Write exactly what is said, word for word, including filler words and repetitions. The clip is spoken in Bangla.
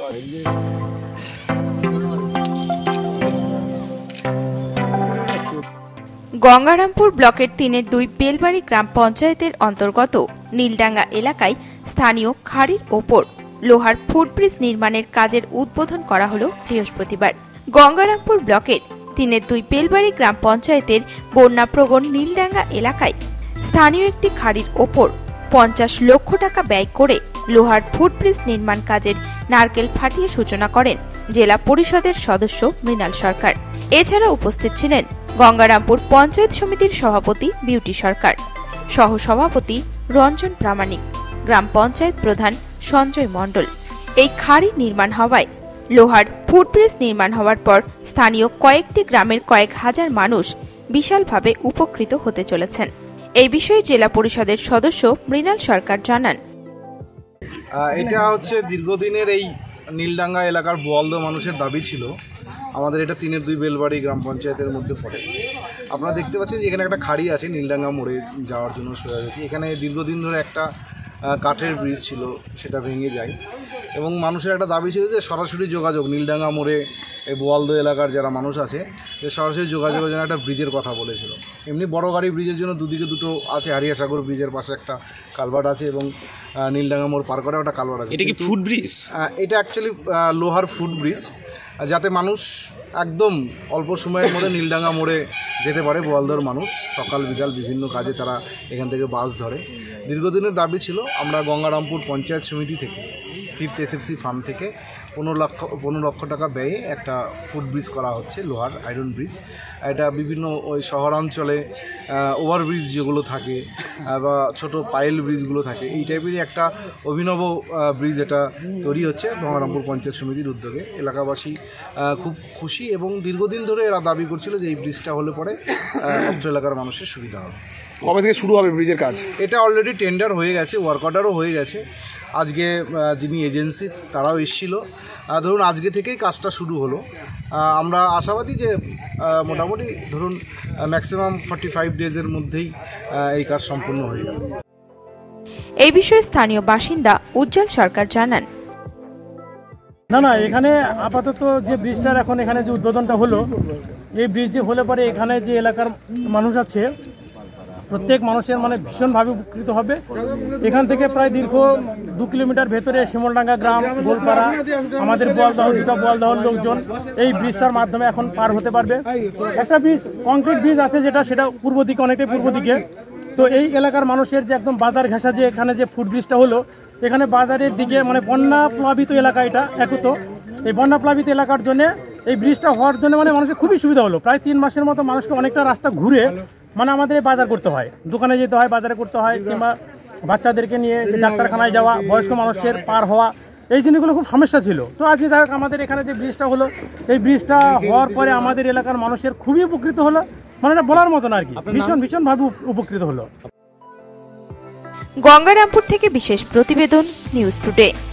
গঙ্গারামপুর ব্লকের তিনের দুই বেলবাড়ি গ্রাম পঞ্চায়েতের অন্তর্গত নীলডাঙ্গা এলাকায় স্থানীয় খাড়ির ওপর লোহার ফুটব্রিজ নির্মাণের কাজের উদ্বোধন করা হল বৃহস্পতিবার। গঙ্গারামপুর ব্লকের তিনের দুই বেলবাড়ি গ্রাম পঞ্চায়েতের বন্যাপ্রবণ নীলডাঙ্গা এলাকায় স্থানীয় একটি খাড়ির ওপর পঞ্চাশ লক্ষ টাকা ব্যয় করে লোহার ফুটব্রিজ নির্মাণ কাজের নারকেল ফাটিয়ে সূচনা করেন জেলা পরিষদের সদস্য মৃণাল সরকার। এছাড়া উপস্থিত ছিলেন গঙ্গারামপুর পঞ্চায়েত সমিতির সভাপতি বিউটি সরকার, সহ সভাপতি রঞ্জন প্রামাণিক, গ্রাম পঞ্চায়েত প্রধান সঞ্জয় মণ্ডল। এই খাড়ি নির্মাণ হওয়ায় লোহার ফুটব্রিজ নির্মাণ হওয়ার পর স্থানীয় কয়েকটি গ্রামের কয়েক হাজার মানুষ বিশালভাবে উপকৃত হতে চলেছেন। এই বিষয়ে জেলা পরিষদের সদস্য মৃণাল সরকার জানান, এটা হচ্ছে দীর্ঘদিনের এই নীলডাঙ্গা এলাকার বোয়ালদা মানুষের দাবি ছিল। আমাদের এটা তিনের দুই বেলবাড়ি গ্রাম পঞ্চায়েতের মধ্যে পড়ে। আপনারা দেখতে পাচ্ছেন যে এখানে একটা খাড়ি আছে নীলডাঙ্গা মোড়ে যাওয়ার জন্য সোজা হয়েছে। এখানে দীর্ঘদিন ধরে একটা কাঠের ব্রিজ ছিল, সেটা ভেঙে যায় এবং মানুষের একটা দাবি ছিল যে সরাসরি যোগাযোগ নীলডাঙ্গা মোড়ে এই বোয়ালদা এলাকার যারা মানুষ আছে যে সরাসরি যোগাযোগের জন্য একটা ব্রিজের কথা বলেছিল। এমনি বড় গাড়ি ব্রিজের জন্য দুদিকে দুটো আছে, হারিয়া সাগর ব্রিজের পাশে একটা কালভার্ট আছে এবং নীলডাঙ্গা মোড় পার করে একটা কালভার্ট আছে। এটা কি ফুট ব্রিজ? এটা অ্যাকচুয়ালি লোহার ফুট ব্রিজ, যাতে মানুষ একদম অল্প সময়ের মধ্যে নীলডাঙ্গা মোড়ে যেতে পারে। বোয়ালদার মানুষ সকাল বিকাল বিভিন্ন কাজে তারা এখান থেকে বাস ধরে। দীর্ঘদিনের দাবি ছিল। আমরা গঙ্গারামপুর পঞ্চায়েত সমিতি থেকে ফিফথ এসএফসি ফান্ড থেকে পনেরো লক্ষ পনেরো লক্ষ টাকা ব্যয়ে একটা ফুট ব্রিজ করা হচ্ছে, লোহার আয়রন ব্রিজ। এটা বিভিন্ন ওই শহরাঞ্চলে ওভারব্রিজ যেগুলো থাকে বা ছোট পাইল ব্রিজগুলো থাকে, এই টাইপেরই একটা অভিনব ব্রিজ এটা তৈরি হচ্ছে গঙ্গারামপুর পঞ্চায়েত সমিতির উদ্যোগে। এলাকাবাসী খুব খুশি এবং দীর্ঘদিন ধরে এরা দাবি করছিল যে এই ব্রিজটা হলে পরে অত্র এলাকার মানুষের সুবিধা হবে। কবে থেকে শুরু হবে ব্রিজের কাজ? এটা অলরেডি টেন্ডার হয়ে গেছে, ওয়ার্ক অর্ডারও হয়ে গেছে। আজকে যিনি এজেন্সি তারাও এসেছিল। ধরুন আজকে থেকেই কাজটা শুরু হলো। আমরা আশাবাদী যে মোটামুটি ধরুন ম্যাক্সিমাম ফর্টি ফাইভ ডেজের মধ্যেই এই কাজ সম্পূর্ণ হয়ে যাবে। এই বিষয়ে স্থানীয় বাসিন্দা উজ্জ্বল সরকার জানান, না না এখানে আপাতত যে ব্রিজটার এখন এখানে যে উদ্বোধনটা হলো, এই ব্রিজ যে হলে পরে এখানে যে এলাকার মানুষ আছে প্রত্যেক মানুষের মানে ভীষণভাবে উপকৃত হবে। এখান থেকে প্রায় দীর্ঘ দু কিলোমিটার ভেতরে শিমলডাঙ্গা গ্রাম, গোলপাড়া, আমাদের বোয়ালদহ দুটা বোয়ালদহর লোকজন এই ব্রিজটার মাধ্যমে এখন পার হতে পারবে। একটা ব্রিজ কংক্রিট ব্রিজ আছে যেটা সেটা পূর্ব দিকে, অনেকটাই পূর্ব দিকে। তো এই এলাকার মানুষের যে একদম বাজার ঘেঁষা যে এখানে যে ফুট ব্রিজটা হলো, এখানে বাজারের দিকে মানে বন্যা প্লাবিত এলাকা, এটা একত এই বন্যা প্লাবিত এলাকার জন্য এই ব্রিজটা হওয়ার জন্য মানে মানুষের খুবই সুবিধা হলো। প্রায় তিন মাসের মতো মানুষকে অনেকটা রাস্তা ঘুরে মানে আমাদের বাজার করতে হয়, দোকানে যেতে হয়, বাজারে করতে হয়, কিংবা বাচ্চাদেরকে নিয়ে ডাক্তারখানায় যাওয়া, বয়স্ক মানুষের পার হওয়া, এই জিনিসগুলো খুব সমস্যা ছিল। তো আজকে যাই হোক আমাদের এখানে যে ব্রিজটা হলো, এই ব্রিজটা হওয়ার পরে আমাদের এলাকার মানুষের খুবই উপকৃত হলো, মানে এটা বলার মতন আর কি, ভীষণ ভীষণভাবে উপকৃত হলো। গঙ্গারামপুর থেকে বিশেষ প্রতিবেদন, নিউজ টুডে।